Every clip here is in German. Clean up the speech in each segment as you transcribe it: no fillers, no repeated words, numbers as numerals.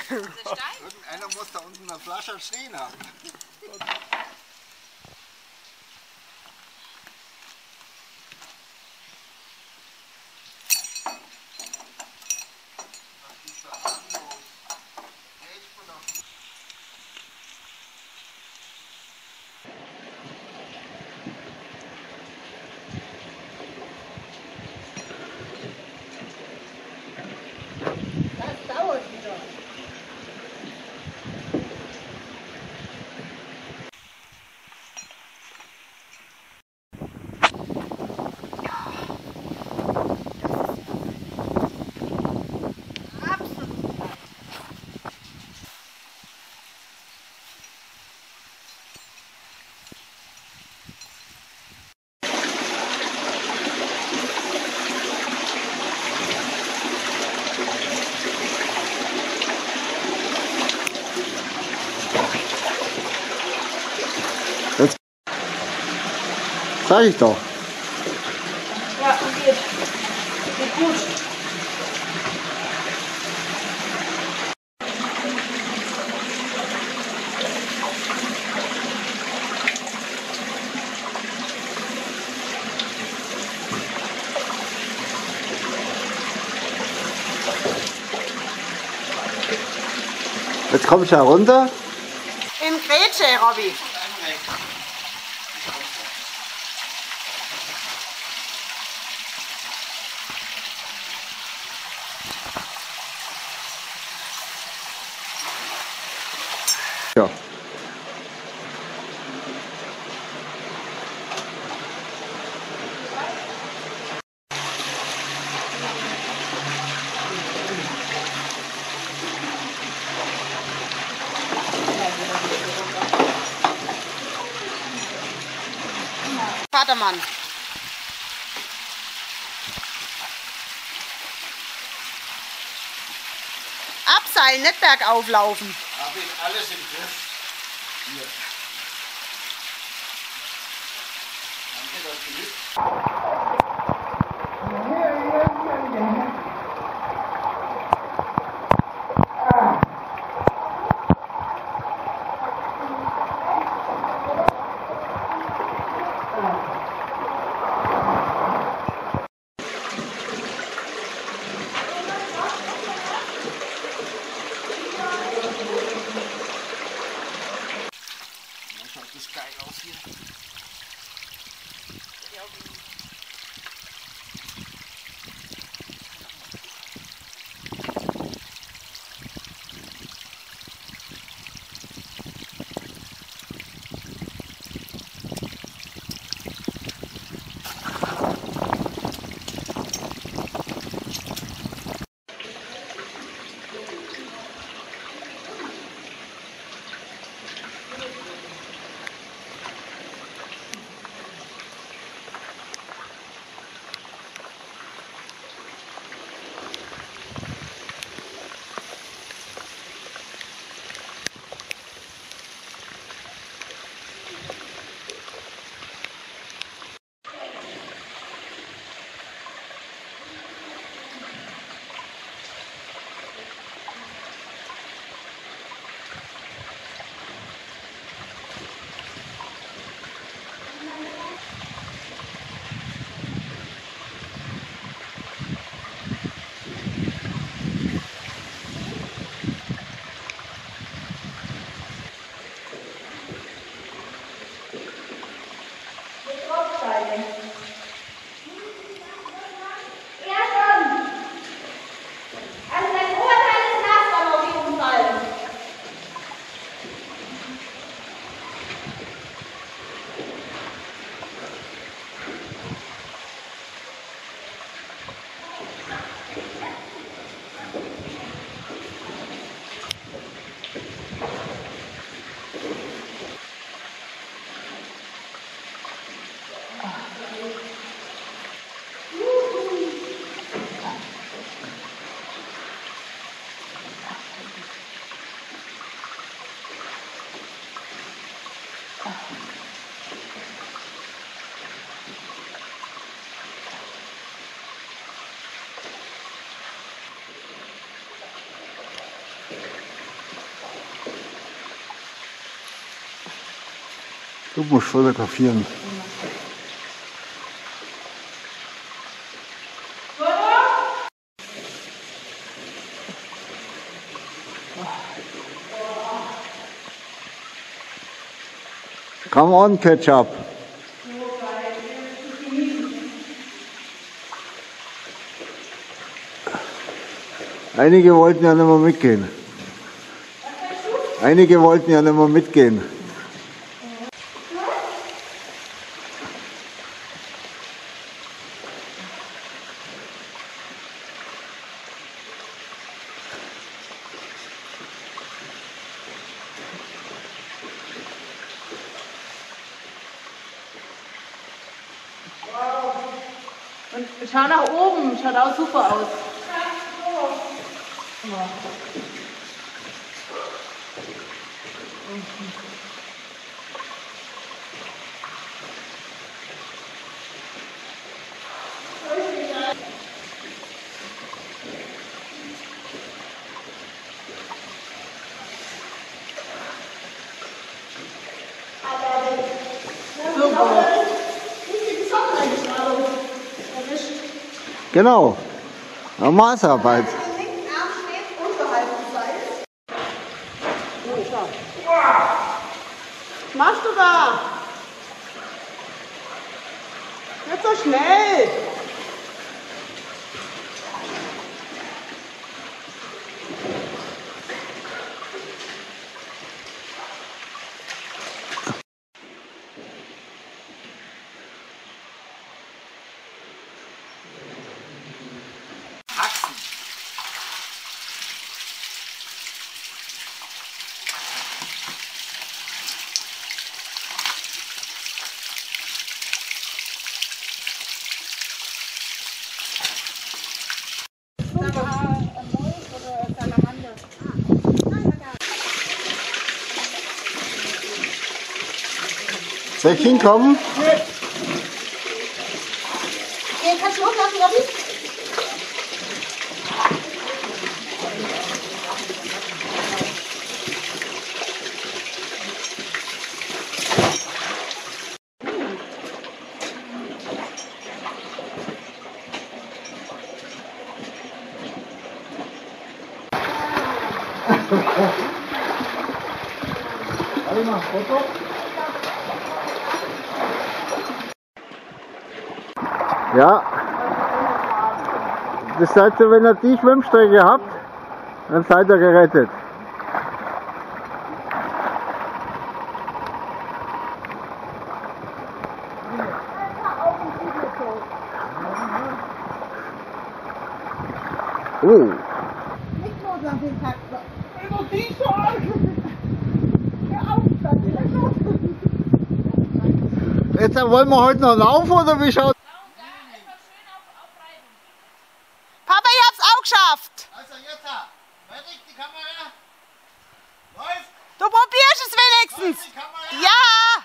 Irgendeiner muss da unten eine Flasche stehen haben. Das dauert wieder. Sag ich doch. Ja, geht. Geht gut. Jetzt komm ich herunter. In Grätsche, Robby. Ja. Vatermann. Abseilen, nicht bergauf laufen. Habe ich alles im Griff. Hier. Danke, das genügt. Schaut das geil aus hier. Du musst fotografieren. Come on, Ketchup. Einige wollten ja nicht mehr mitgehen. Einige wollten ja nicht mehr mitgehen. Und schau nach oben, schaut auch super aus. Genau. Eine Maßarbeit. Was machst du da? Nicht so schnell. Achsen. Soll ich hinkommen? Den kannst du hochlassen, Robby? Einmal Foto. Ja. Das seid ihr, wenn ihr die Schwimmstrecke habt, dann seid ihr gerettet. Oh. Jetzt wollen wir heute noch laufen oder wie schaut? Papa, ich hab's auch geschafft. Also jetzt, fertig die Kamera. Läuft. Du probierst es wenigstens. Die Kamera. Ja.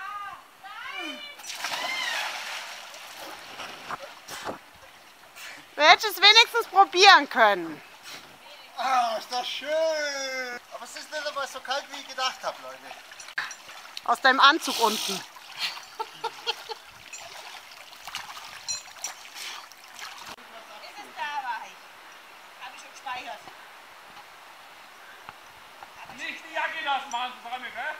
Du hättest es wenigstens probieren können. Ah, ist das schön. Aber es ist nicht einmal so kalt, wie ich gedacht habe, Leute. Aus deinem Anzug unten. Nicht die Jacke lassen, machen Sie vorne, gell?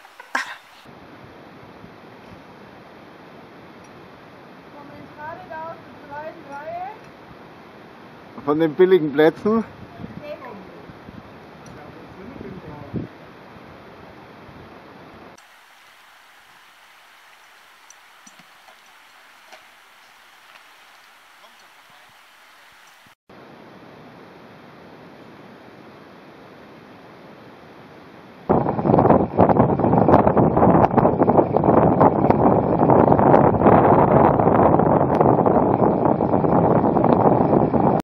Von den billigen Plätzen.